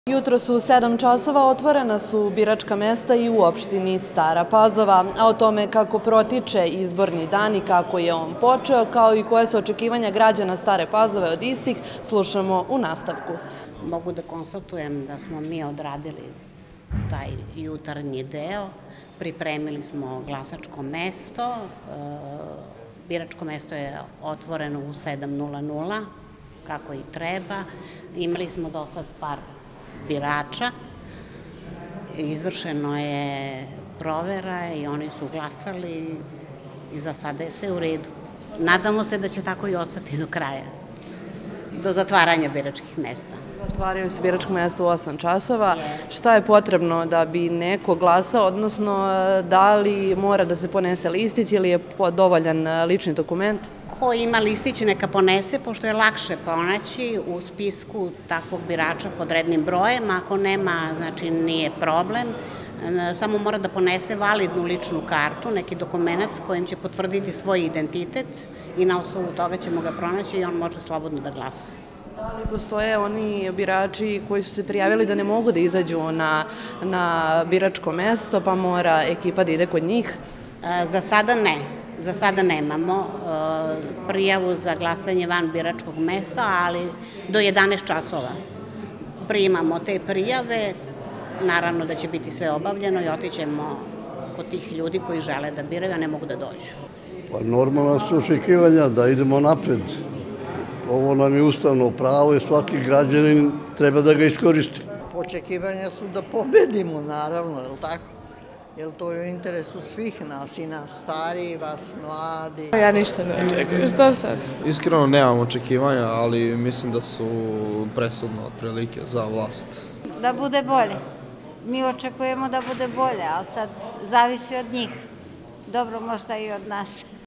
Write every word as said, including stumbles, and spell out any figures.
Jutro su u sedam časova otvorena su biračka mesta i u opštini Stara Pazova, a o tome kako protiče izborni dan i kako je on počeo, kao i koje su očekivanja građana Stare Pazove od istih, slušamo u nastavku. Mogu da konstatujem da smo mi odradili taj jutarnji deo, pripremili smo glasačko mesto, biračko mesto je otvoreno u sedam nula nula, kako i treba, imali smo do sad par birača, izvršeno je provera i oni su glasali i za sada je sve u redu. Nadamo se da će tako i ostati do kraja, do zatvaranja biračkih mesta. Otvaraju se biračka mesta u osam časova. Šta je potrebno da bi neko glasao, odnosno da li mora da se ponese listić ili je dovoljan lični dokument? Ko ima listić neka ponese, pošto je lakše pronaći u spisku takvog birača pod rednim brojem. Ako nema, znači nije problem. Samo mora da ponese validnu ličnu kartu, neki dokument kojim će potvrditi svoj identitet i na osnovu toga ćemo ga pronaći i on može slobodno da glasa. Da li postoje oni birači koji su se prijavili da ne mogu da izađu na, na biračko mesto, pa mora ekipa da ide kod njih? Za sada ne. Za sada nemamo prijavu za glasanje van biračkog mesta, ali do jedanaest časova primamo te prijave. Naravno da će biti sve obavljeno i otićemo kod tih ljudi koji žele da biraju, a ne mogu da dođu. Pa normalno su očekivanja da idemo napred. Ovo nam je ustavno pravo i svaki građanin treba da ga iskoristi. Očekivanja su da pobedimo, naravno, je li tako? Jer to je u interesu svih nas, i nas stariji, vas mladi. Ja ništa ne očekujem, što sad? Iskreno nemam očekivanja, ali mislim da su presudno otprilike za vlast. Da bude bolje. Mi očekujemo da bude bolje, ali sad zavisi od njih. Dobro, možda i od nas.